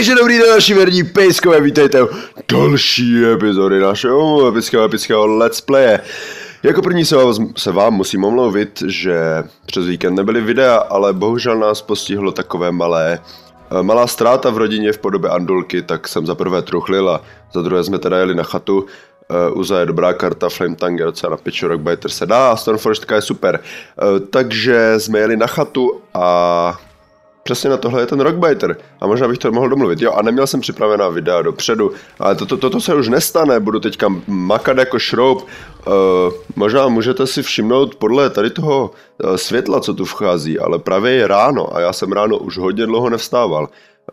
Takže dobrý den, naši věrní pejskové, vítejte u další epizody našeho epického let's playe. Jako první se vám musím omluvit, že přes víkend nebyly videa, ale bohužel nás postihlo takové malá ztráta v rodině v podobě Andulky, tak jsem za prvé truchlil a za druhé jsme teda jeli na chatu. Uza je dobrá karta, Flametang je docela na piču, Rockbiter se dá a Stormforge je super. Takže jsme jeli na chatu a přesně na tohle je ten Rockbiter. A možná bych to mohl domluvit. Jo, a neměl jsem připravená videa dopředu, ale toto se už nestane, budu teďka makat jako šroub. Možná můžete si všimnout podle tady toho světla, co tu vchází, ale právě je ráno a já jsem ráno už hodně dlouho nevstával.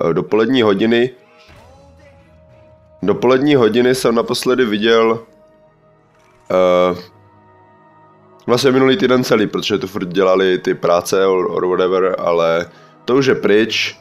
Dopolední hodiny jsem naposledy viděl vlastně minulý týden celý, protože tu furt dělali ty práce or whatever, ale to už je pryč.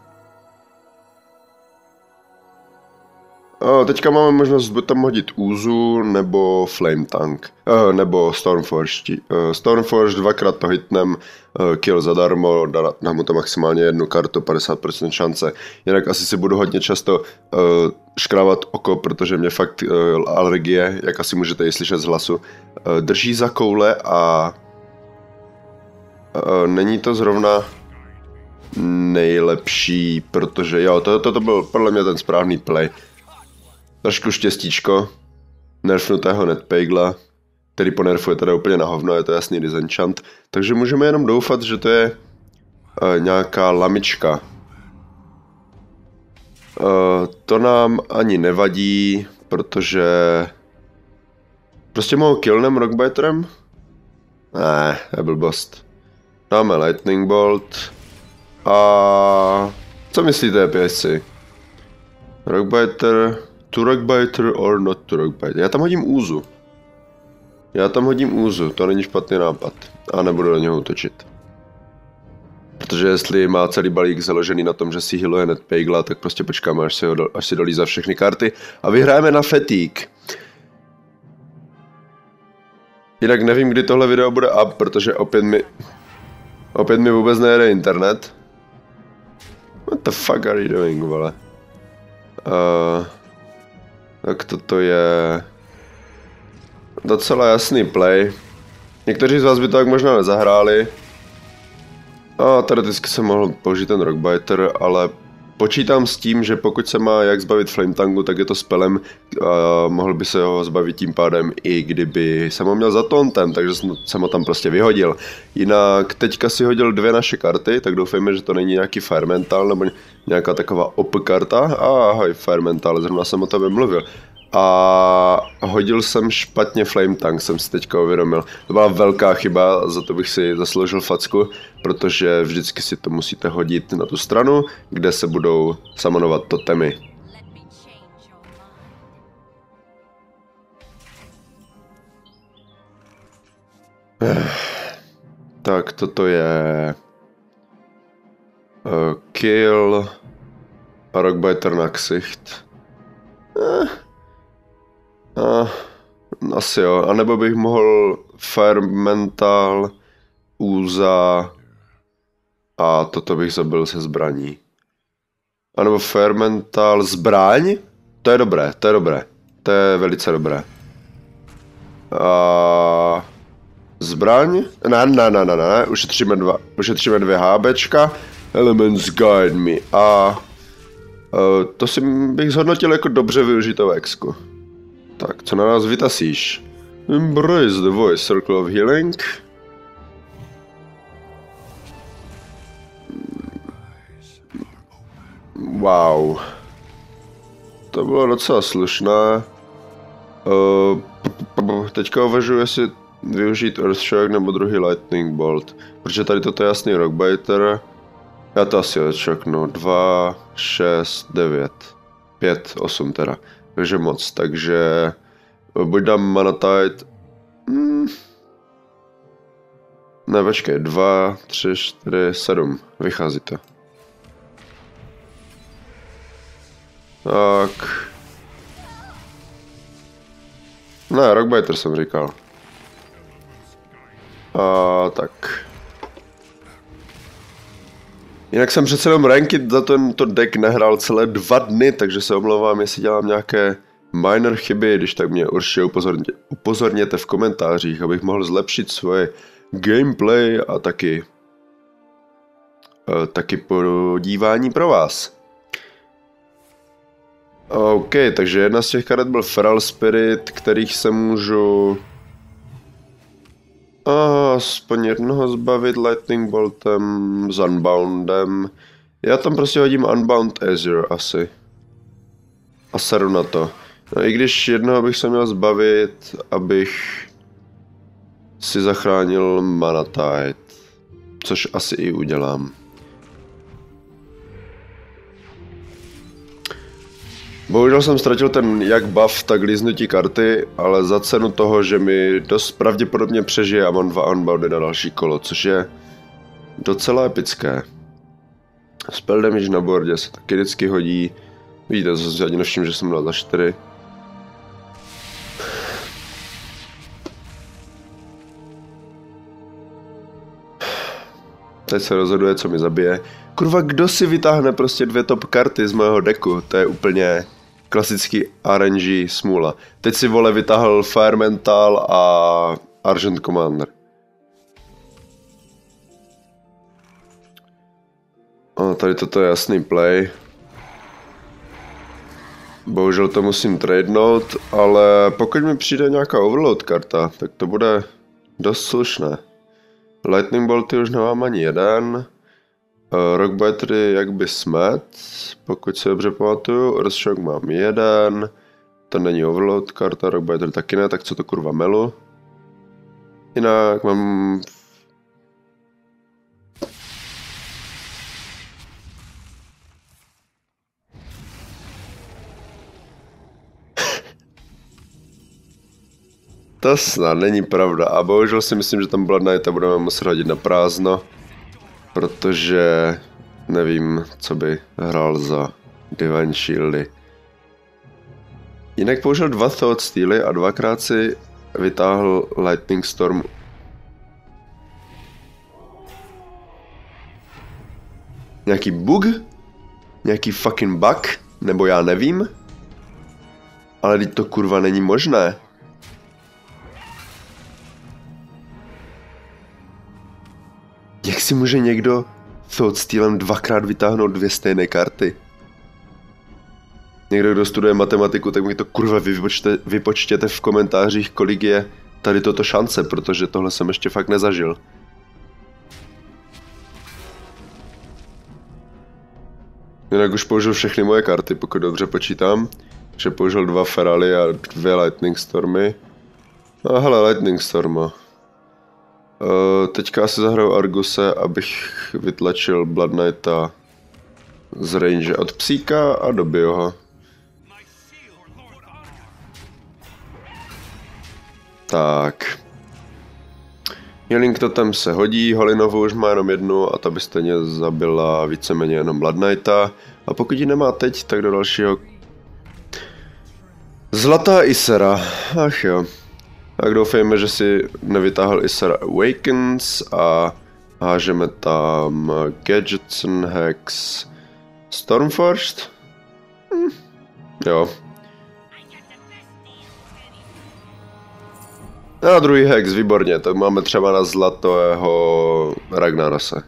Teďka máme možnost buď tam hodit Úzu nebo Flametang, nebo Stormforge. Stormforge dvakrát to hitnem, kill zadarmo, dám mu to maximálně jednu kartu, 50% šance. Jinak asi si budu hodně často škrávat oko, protože mě fakt alergie, jak asi můžete i slyšet z hlasu, drží za koule a není to zrovna nejlepší, protože jo, to byl podle mě ten správný play. Trošku štěstíčko nerfnutého Netpegla, který ponerfuje teda úplně na hovno, je to jasný disenchant, takže můžeme jenom doufat, že to je nějaká lamička. To nám ani nevadí, protože prostě mohu killnem Rockbiterem? Ne, je blbost. Dáme Lightning Bolt a co myslíte, pěsci? Rockbiter, to Rockbiter or not to Rockbiter? Já tam hodím Úzu, to není špatný nápad a nebudu na něho útočit. Protože jestli má celý balík založený na tom, že si healuje Netpegla, tak prostě počkáme, až si dolízá všechny karty a vyhrajeme na fatigue. Jinak nevím, kdy tohle video bude up, protože opět mi vůbec nejede internet. What the fuck are you doing, vole? Tak toto je docela jasný play. Někteří z vás by to tak možná nezahráli. A teoreticky jsem mohl použít ten Rockbiter, ale počítám s tím, že pokud se má jak zbavit Flametangu, tak je to spelem a mohl by se ho zbavit tím pádem i kdyby jsem ho měl za tauntem, takže jsem ho tam prostě vyhodil. Jinak teďka si hodil dvě naše karty, tak doufejme, že to není nějaký Firemental nebo nějaká taková OP karta. Ahoj Firemental, zrovna jsem o tobě mluvil. A hodil jsem špatně Flametang, jsem si teďka uvědomil. To byla velká chyba, za to bych si zasloužil facku, protože vždycky si to musíte hodit na tu stranu, kde se budou summonovat totemy. Tak toto je kill a Rockbiter na ksicht. Asi jo, anebo bych mohl Firemental, Úza a toto bych zabil se zbraní. A nebo Firemental, zbraň? To je dobré, to je velice dobré. A zbraň? Ne, ušetříme dvě HBčka, Elements Guide Me a to si bych zhodnotil jako dobře využitou exku. Tak, co na nás vytasíš? Embrace the voice, Circle of Healing. Wow. To bylo docela slušné. Teďka uvažuji, jestli využít Earthshock nebo druhý Lightning Bolt. Protože tady toto je jasný Rockbiter. Já to asi odšoknu. 2, 6, 9. 5, 8 teda. Takže moc, takže buď dám Mana Tide. Ne, počkej, 2, 3, 4, 7, vychází to. Tak. Ne, Rockbiter jsem říkal. A tak. Jinak jsem přece jenom ranked za tento deck nehrál celé 2 dny, takže se omlouvám, jestli dělám nějaké minor chyby, když tak mě určitě upozorněte v komentářích, abych mohl zlepšit svoje gameplay a taky podívání pro vás. OK, takže jedna z těch karet byl Feral Spirit, kterých se můžu aspoň jednoho zbavit Lightning Boltem s Unboundem. Já tam prostě hodím Unbound Azure asi. A seru na to. No i když jednoho bych se měl zbavit, abych si zachránil Mana Tide. Což asi i udělám. Bohužel jsem ztratil ten jak buff, tak líznutí karty, ale za cenu toho, že mi dost pravděpodobně přežije a mám 2 unboundy na další kolo, což je docela epické. Spell damage na boardě se taky vždycky hodí. Vidíte, to jsem si ani nevšiml, že jsem dal za 4. Teď se rozhoduje, co mi zabije. Kurva, kdo si vytáhne prostě 2 top karty z mého deku? To je úplně klasický RNG smůla. Teď si vole vytáhl Firemental a Argent Commander. A tady toto je jasný play. Bohužel to musím tradenout, ale pokud mi přijde nějaká overload karta, tak to bude dost slušné. Lightning Bolty už nemám ani jeden. Rockbitery jak by smet, pokud se dobře pamatuju. Earthshock mám jeden. To není overload karta, Rockbiter taky ne, tak co to kurva melu. Jinak mám... To snad není pravda a bohužel si myslím, že tam Blood Knighta budeme muset hodit na prázdno. Protože nevím, co by hrál za Divine Shieldy. Jinak použil 2 Thought Steely a 2krát si vytáhl Lightning Storm. Nějaký bug? Nějaký fucking bug? Nebo já nevím? Ale teď to kurva není možné. Jak si může někdo Thought Steelem 2krát vytáhnout 2 stejné karty? Někdo, kdo studuje matematiku, tak mi to kurva vypočtěte v komentářích, kolik je tady toto šance, protože tohle jsem ještě fakt nezažil. Jinak už použil všechny moje karty, pokud dobře počítám. Takže použil 2 Ferali a 2 Lightning Stormy. A hele, Lightning Storma. Teďka asi zahraju Arguse, abych vytlačil Blood Knighta z range od psíka a dobiju ho. Tak. Healing Totem se hodí, Holinovu už má jenom jednu a ta by stejně zabila víceméně jenom Blood Knighta. A pokud ji nemá teď, tak do dalšího... Zlatá Ysera, ach jo. Tak doufejme, že si nevytáhl Ysera Awakens a hážeme tam Gadgetson, Hex, Stormforged? Jo. A druhý Hex, výborně, tak máme třeba na zlatého Ragnarose.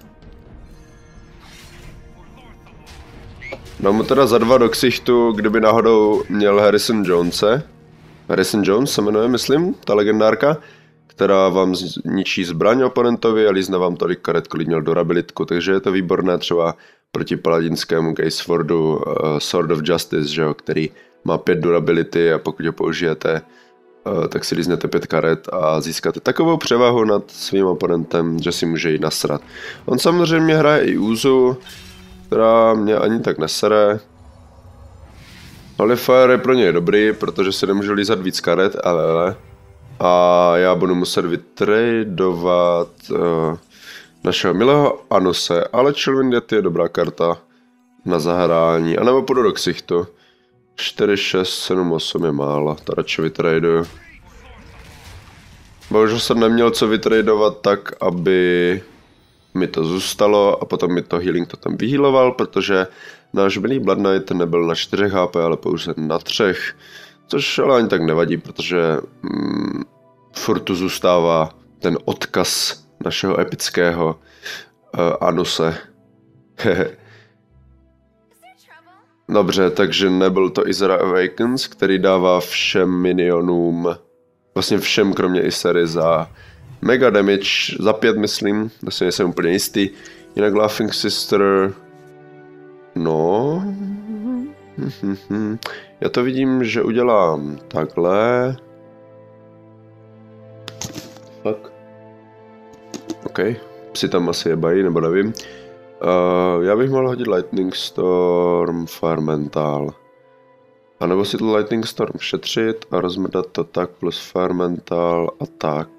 Dám mu teda za 2 do ksichtu, kdyby náhodou měl Harrison Jonese. Harrison Jones se jmenuje, myslím, ta legendárka, která vám zničí zbraň oponentovi a lízne vám tolik karet, kolik měl durabilitku, takže je to výborné třeba proti paladinskému Gazefordu Sword of Justice, že jo, který má 5 durability a pokud ho použijete, tak si líznete 5 karet a získáte takovou převahu nad svým oponentem, že si může jít nasrat. On samozřejmě hraje i Úzu, která mě ani tak nesere. Holifier je pro něj dobrý, protože si nemůžu lízat víc karet, ale. A já budu muset vytradovat našeho milého Anuse, ale Chillwind Yeti je dobrá karta na zahrání, anebo půjdu do ksichtu. 4, 6, 7, 8 je málo, to radši vytraduju. Bohužel jsem neměl co vytradovat tak, aby mi to zůstalo a potom mi to healing to tam vyhealoval, protože náš milý Blood Knight nebyl na 4 HP, ale pouze na 3. Což ale ani tak nevadí, protože furt tu zůstává ten odkaz našeho epického Anuse. Dobře, takže nebyl to Isra Awakens, který dává všem minionům, vlastně všem kromě Isery za mega damage, za 5 myslím, vlastně nejsem úplně jistý. Jinak Laughing Sister, no, já to vidím, že udělám takhle. Fuck. OK, psi tam asi jebají, nebo nevím. Já bych mohl hodit Lightning Storm, Firemental. A nebo si to Lightning Storm šetřit a rozmrdat to tak plus Firemental a tak.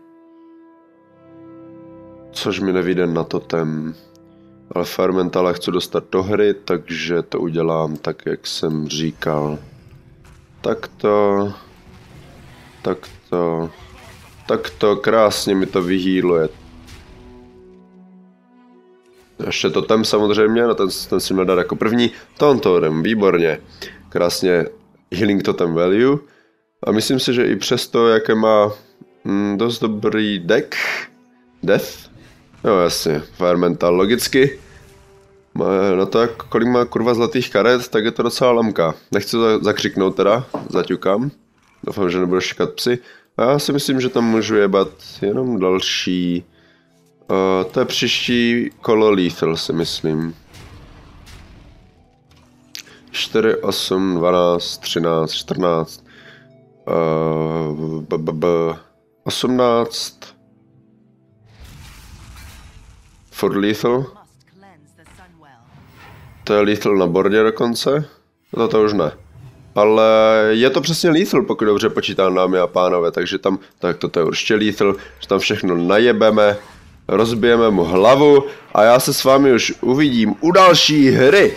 Což mi nevyjde na totem. Ale Firementala chci dostat do hry, takže to udělám tak, jak jsem říkal. Takto. Takto. Takto, krásně mi to vyhýluje. Ještě totem samozřejmě, no ten si měl dát jako první. Totem, výborně. Krásně healing totem value. A myslím si, že i přesto, jaké má dost dobrý deck. Death. Jo jasně, Firemental logicky. No to kolik má kurva zlatých karet, tak je to docela lamka. Nechci to zakřiknout teda, zaťukám. Doufám, že nebudu šekat psy. A já si myslím, že tam můžu jebat jenom další. To je příští kolo lethal, si myslím. 4, 8, 12, 13, 14, 18. For lethal. To je lethal na bordě dokonce. No to už ne. Ale je to přesně lethal, pokud dobře počítám, dámy a pánové, takže tam, tak toto je určitě lethal, že tam všechno najebeme, rozbijeme mu hlavu a já se s vámi už uvidím u další hry.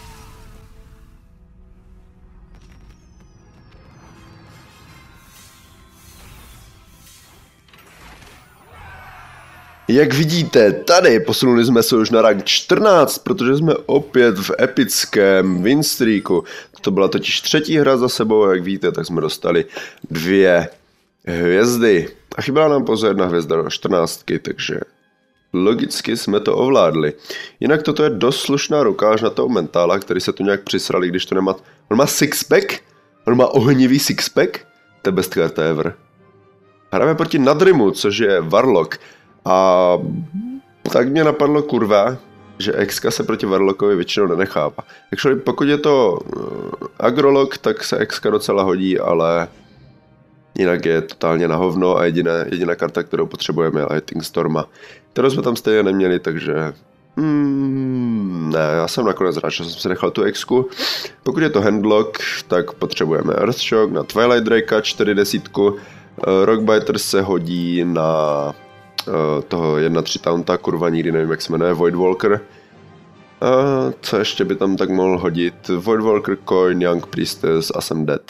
Jak vidíte, tady posunuli jsme se už na rank 14, protože jsme opět v epickém winstreaku. To byla totiž 3. hra za sebou a jak víte, tak jsme dostali 2 hvězdy. A chyběla nám pouze 1 hvězda do 14, takže logicky jsme to ovládli. Jinak toto je dost slušná rukáž na toho mentála, který se tu nějak přisrali, když to nemá... On má sixpack? On má ohnivý sixpack? To je best karta ever. Hráme proti Nadrimu, což je Warlock. A tak mě napadlo kurva, že Exka se proti Warlockovi většinou nenechává. Actually, pokud je to agrolog, tak se Exka docela hodí, ale jinak je totálně na hovno a jediná karta, kterou potřebujeme, je Lightning Storma, kterou jsme tam stejně neměli, takže... ne, já jsem nakonec rád, že jsem si nechal tu Exku. Pokud je to handlock, tak potřebujeme Earthshock na Twilight Drakea 40. Rockbiter se hodí na... toho 1-3 taunta, kurva nikdy nevím, jak se jmenuje, Voidwalker. A co ještě by tam tak mohl hodit? Voidwalker, Coin, Young Priestess a jsem dead.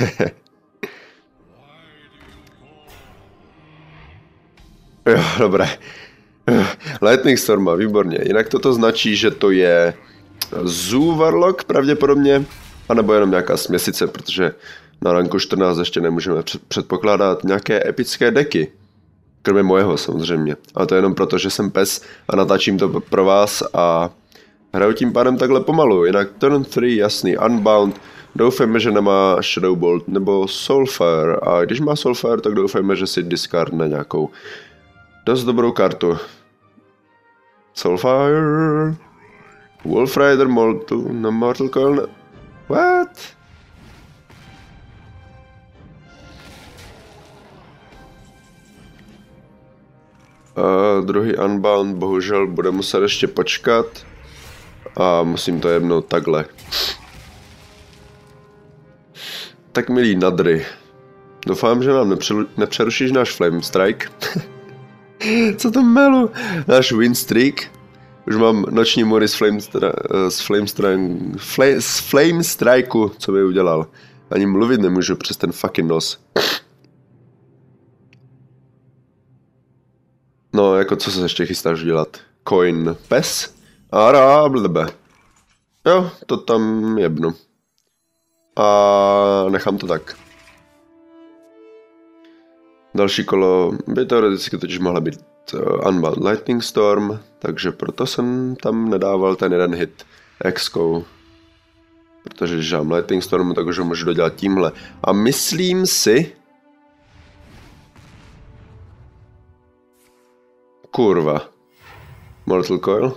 Jo, dobré. Lightning Storma, výborně. Jinak toto značí, že to je Zoo Warlock pravděpodobně, anebo jenom nějaká směsice, protože na ranku 14 ještě nemůžeme předpokládat nějaké epické deky. Kromě mojeho samozřejmě. A to je jenom proto, že jsem pes a natáčím to pro vás a hraju tím pádem takhle pomalu. Jinak turn 3, jasný, Unbound. Doufejme, že nemá Shadow Bolt nebo Soulfire. A když má Soulfire, tak doufejme, že si discardne nějakou dost dobrou kartu. Soulfire. Wolf Rider, Mortal Coil. What? Druhý Unbound bohužel bude muset ještě počkat a musím to jebnout takhle. Tak milí Nadry, doufám, že nám nepřerušíš náš Flame Strike. Co to melu? Náš win streak. Už mám noční mory z Flame Strikeu, co by udělal. Ani mluvit nemůžu přes ten fucking nos. No, jako co se ještě chystáš dělat? coin pes. A blebe. Jo, to tam jebnu. A nechám to tak. Další kolo by teoreticky totiž mohla být Unbound Lightning Storm, takže proto jsem tam nedával ten jeden hit X-kou. Protože když mám Lightning Storm, tak už ho můžu dodělat tímhle. A myslím si... Kurva. Mortal Coil.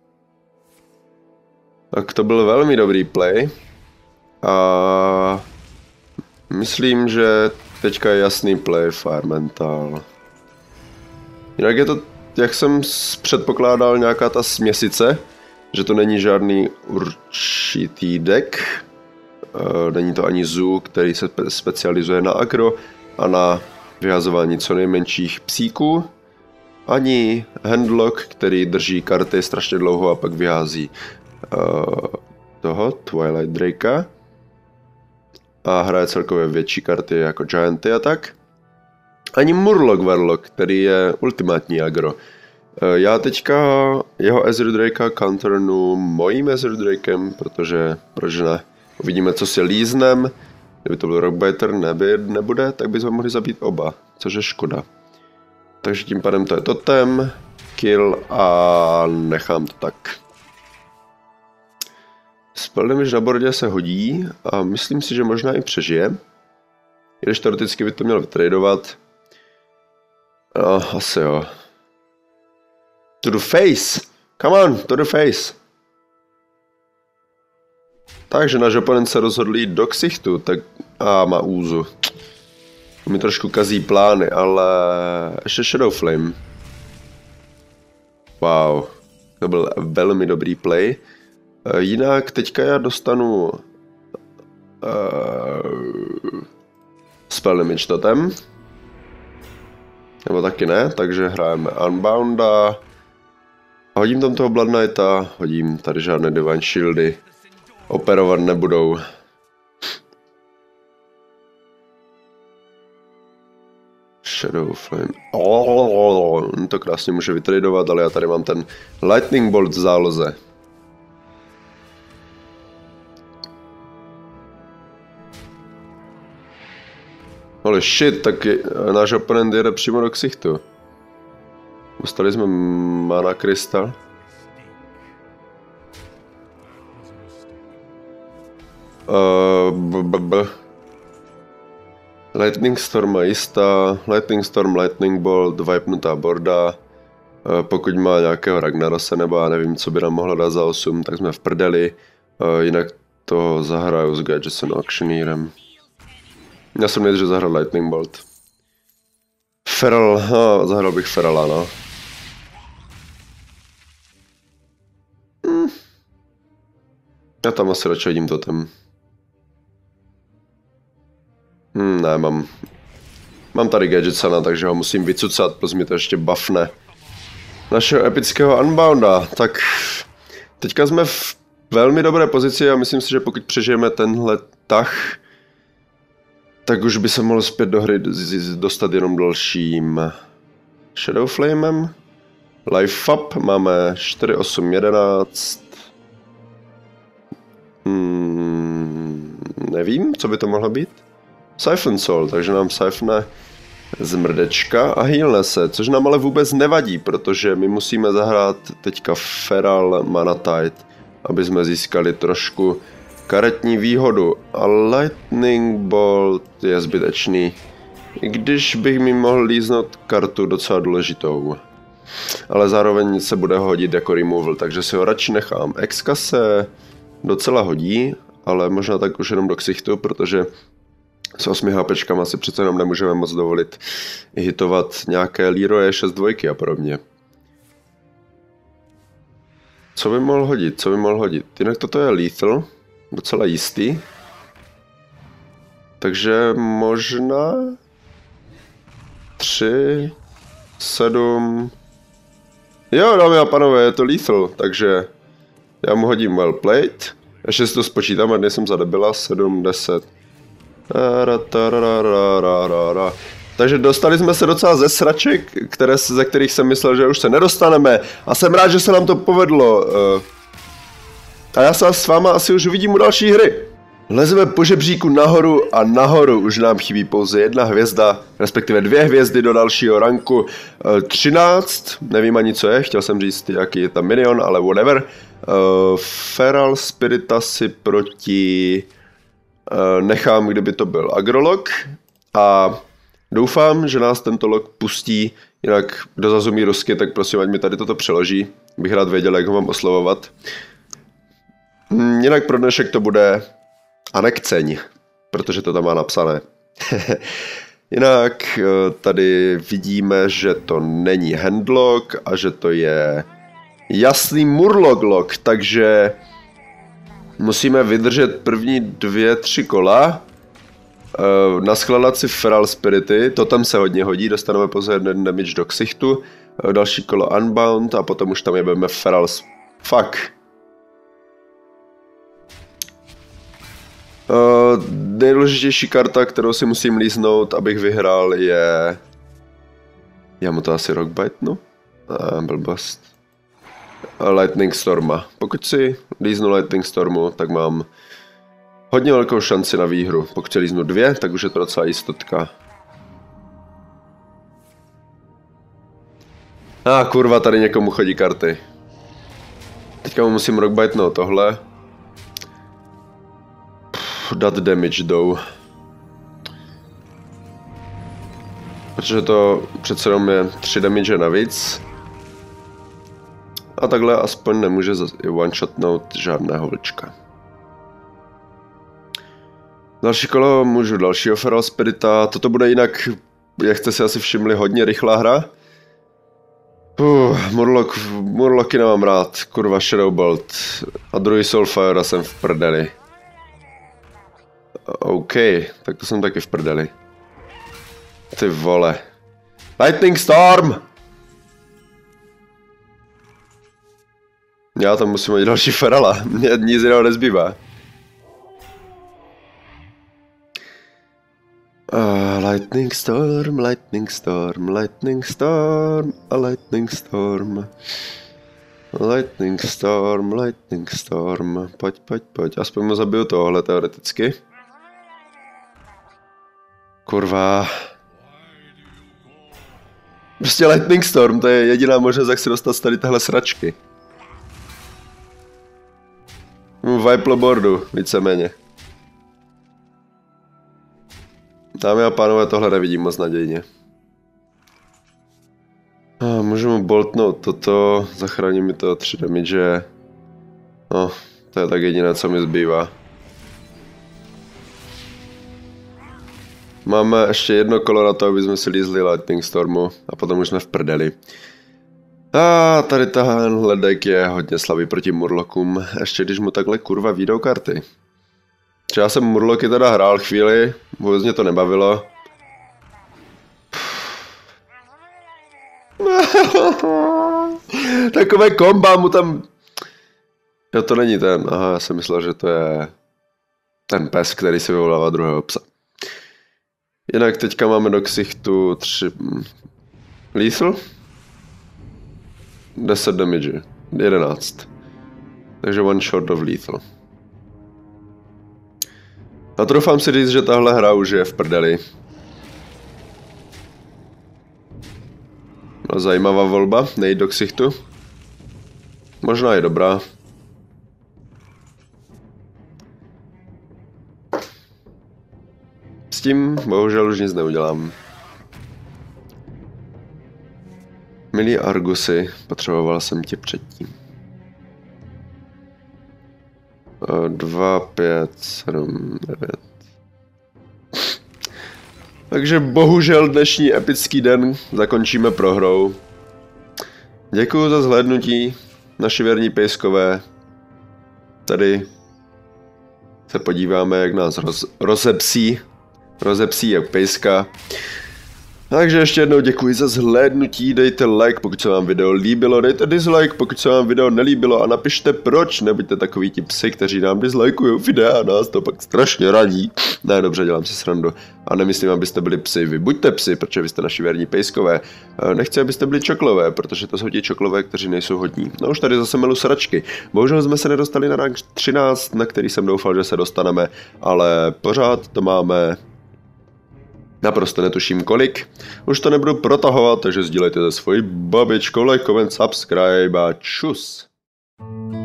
Tak to byl velmi dobrý play. A... myslím, že teďka je jasný play Fire Mental. Jinak je to, jak jsem předpokládal, nějaká ta směsice, že to není žádný určitý deck. Není to ani Zoo, který se specializuje na aggro a na vyhazování co nejmenších psíků. Ani Handlock, který drží karty strašně dlouho a pak vyhází toho Twilight Drakea. A hraje celkově větší karty jako Gianty a tak. Ani Murloc Warlock, který je ultimátní aggro. Já teďka jeho Azure Drakea counternu mojím Azure Drakem, protože proč ne? Uvidíme, co si líznem. Kdyby to byl Rockbiter, nebude, tak bychom mohli zabít oba, což je škoda. Takže tím pádem to je totem, kill a nechám to tak. Spell damage na bordě se hodí a myslím si, že možná i přežije. Když teoreticky by to měl vytradovat. Asi jo. To the face! Come on, to the face! Takže náš oponent se rozhodl jít do ksichtu, tak... má úzu. Mi trošku kazí plány, ale... ještě Shadow Flame. Wow. To byl velmi dobrý play. Jinak teďka já dostanu... spell damage totem. Nebo taky ne, takže hrajeme Unbounda. Hodím tam toho Blood Knighta, hodím tady žádné Divine Shieldy. Operovat nebudou. Shadow Flame. To krásně může vytradovat, ale já tady mám ten Lightning Bolt v záloze. Holy shit, tak náš oponent jede přímo do ksichtu. Dostali jsme mana krystal. Lightning Storm má jistá, Lightning Storm, Lightning Bolt, vipnutá borda. Pokud má nějakého Ragnarose nebo já nevím, co by nám mohlo dát za 8, tak jsme v prdeli. Jinak to zahraju s Gadgetson Auctioneerem. Já jsem nejdřív zahrál Lightning Bolt. Feral, zahrál bych Ferala, no. Já tam asi radši hodím totem. Ne, mám tady Gadgetsona, takže ho musím vycucat, protože mi to ještě buffne našeho epického Unbounda. Tak teďka jsme v velmi dobré pozici a myslím si, že pokud přežijeme tenhle tah, tak už by se mohl zpět do hry dostat jenom dalším Shadow Flamem. Life Up máme 4, 8, 11. Nevím, co by to mohlo být. Siphon Soul, takže nám siphne zmrdečka a healne se, což nám ale vůbec nevadí, protože my musíme zahrát teďka Feral Manatide, aby jsme získali trošku karetní výhodu. A Lightning Bolt je zbytečný, i když bych mi mohl líznout kartu docela důležitou. Ale zároveň se bude hodit jako removal, takže si ho radši nechám. Exka se docela hodí, ale možná tak už jenom do ksichtu, protože s 8 HPčkama si přece jenom nemůžeme moc dovolit hitovat nějaké Leroye 6-2 a podobně. Co by mohl hodit? Jinak toto je lethal, docela jistý. Takže možná 3, 7... Jo, dámy a panové, je to lethal, takže já mu hodím well played. Ještě si to spočítám, a dnes jsem zadebila 7, 10. Takže dostali jsme se docela ze sraček, ze kterých jsem myslel, že už se nedostaneme. A jsem rád, že se nám to povedlo. A já se s váma asi už uvidím u další hry. Lezeme po žebříku nahoru a nahoru už nám chybí pouze 1 hvězda, respektive 2 hvězdy do dalšího ranku. 13, nevím ani co je, chtěl jsem říct jaký je tam minion, ale whatever. Feral Spirita si proti nechám, kdyby to byl agrolog. A doufám, že nás tento log pustí, jinak kdo zazumí rusky, tak prosím, ať mi tady toto přeloží. Bych rád věděl, jak ho mám oslovovat. Jinak pro dnešek to bude Anekceň, protože to tam má napsané. Jinak tady vidíme, že to není handlog a že to je jasný murloc log, takže musíme vydržet první 2-3 kola. Naskládat si Feral Spirity, to tam se hodně hodí, dostaneme pouze 1 damage do ksichtu. Další kolo Unbound a potom už tam jebeme Feral. Fuck. Nejdůležitější karta, kterou si musím líznout, abych vyhrál, je... Já mu to asi Rockbite, no? Blbost. Lightning Storma. Pokud si líznu Lightning Stormu, tak mám hodně velkou šanci na výhru. Pokud si líznu 2, tak už je to docela jistotka. Kurva, tady někomu chodí karty. Teďka mu musím Rockbitenout tohle. Dát damage jdou. Protože to přece jenom je 3 damage navíc. A takhle aspoň nemůže one-shotnout žádného vlčka. Další kolo můžu dalšího Feral Spirita. Toto bude jinak, jak jste si asi všimli, hodně rychlá hra. Murloky nemám rád. Kurva Shadowbolt. A druhý Soulfire jsem v prdeli. OK, tak to jsem taky v prdeli. Ty vole. Lightning Storm! Já tam musím mít další Ferala, mě nic jiného nezbývá. Lightning Storm, Lightning Storm, Lightning Storm, a Lightning Storm. Lightning Storm, Lightning Storm, pojď, aspoň mu zabiju tohle teoreticky. Kurva. Prostě Lightning Storm, to je jediná možnost, jak se dostat z tady téhle sračky. Vibe boardu, víceméně. Dámy a pánové, tohle nevidím moc nadějně. Můžu mu boltnout toto, zachrání mi to 3 damage. No, to je tak jediné, co mi zbývá. Máme ještě 1 kolo na to, aby jsme si lízli Lightning Stormu a potom už jsme v prdeli. A tady tahle deck je hodně slabý proti Murlokům, ještě když mu takhle kurva výjdou karty. Já jsem Murloky teda hrál chvíli, vůbec mě to nebavilo. Takové komba mu tam... Jo, to není ten, aha, já jsem myslel, že to je ten pes, který si vyvolává druhého psa. Jinak teďka máme do ksichtu 3... Lethal? 10 damage, 11. Takže one shot of lethal. A troufám si říct, že tahle hra už je v prdeli. No, zajímavá volba, nejít do ksichtu. Možná je dobrá. S tím bohužel už nic neudělám. Milí Argusy, potřeboval jsem tě předtím. 2, 5, 7, 9. Takže bohužel dnešní epický den zakončíme prohrou. Děkuju za zhlédnutí, naši věrní pejskové. Tady se podíváme, jak nás rozepsí jak pejska. Takže ještě jednou děkuji za zhlédnutí, dejte like, pokud se vám video líbilo, dejte dislike, pokud se vám video nelíbilo a napište proč, nebuďte takový ti psi, kteří nám dislikují videa a nás to pak strašně radí. Ne, dobře, dělám si srandu. A nemyslím, abyste byli psi, vy buďte psi, protože vy jste naši věrní pejskové. Nechci, abyste byli čoklové, protože to jsou ti čoklové, kteří nejsou hodní. No už tady zase melu sračky. Bohužel jsme se nedostali na rank 13, na který jsem doufal, že se dostaneme, ale pořád to máme. Naprosto netuším kolik. Už to nebudu protahovat, takže sdílejte se svojí babičkou, like, comment, subscribe a čus.